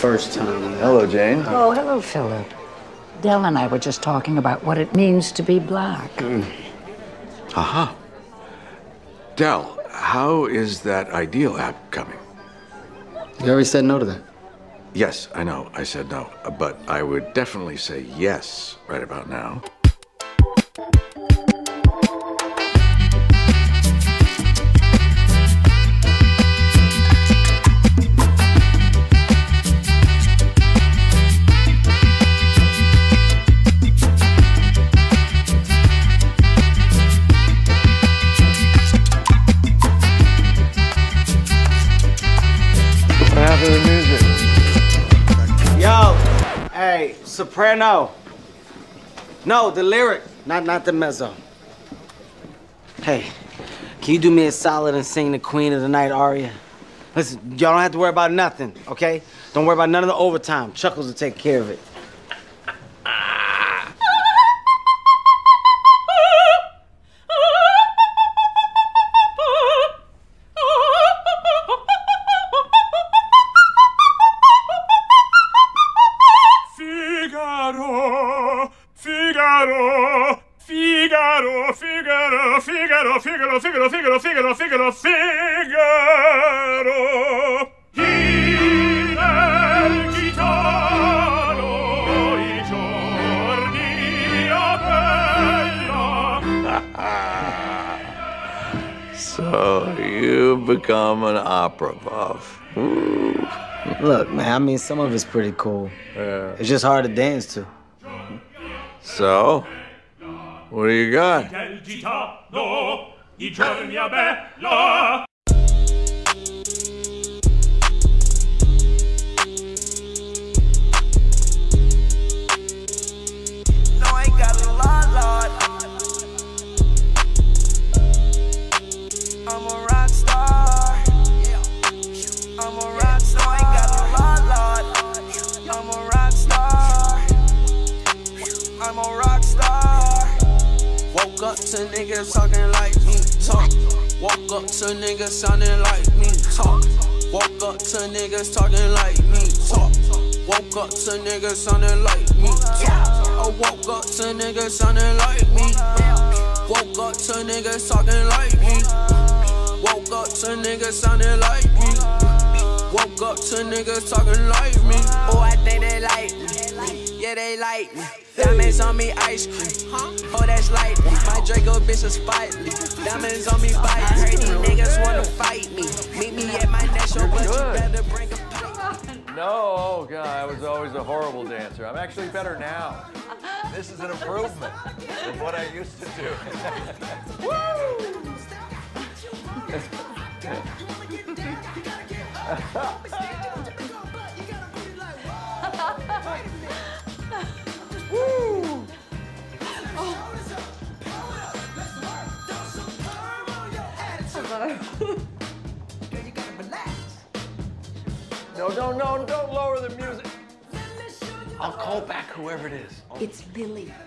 first time. Hello, Jane. Oh, hello, Philip. Del and I were just talking about what it means to be black. Aha. Del, how is that Ideal app coming? You already said no to that. Yes, I know, I said no, but I would definitely say yes right about now. The music. Yo, hey, soprano. No, the lyric, not the mezzo. Hey, can you do me a solid and sing the Queen of the Night aria? Listen, y'all don't have to worry about nothing, okay? Don't worry about none of the overtime. Chuckles will take care of it. So you've become an opera buff. Ooh. Look, man, I mean, some of it's pretty cool. Yeah. It's just hard to dance to. So, what do you got? I'm a rock star. I'm a rock star. I ain't got a lot. I'm a rock star. I'm a rock star. Woke up to niggas talking like me, talk. Woke up to niggas sounding like me, talk. Woke up to niggas talking like me, talk. Woke up to niggas sounding like me, talk. I woke up to niggas sounding like me. Woke up to niggas talking like me. Woke up to niggas sounding like me. Woke up to niggas talking like me. Oh, I think they like me. Yeah, they like me. Diamonds on me, ice cream. Oh, that's light me. My Draco bitch is spitely. Diamonds on me, bite. Heard these niggas wanna fight me. Meet me at my next show, but you better bring a pipe. No, God, I was always a horrible dancer. I'm actually better now. This is an improvement than what I used to do. Woo! Woo! No, don't lower the music. I'll call back whoever it is. It's Lily.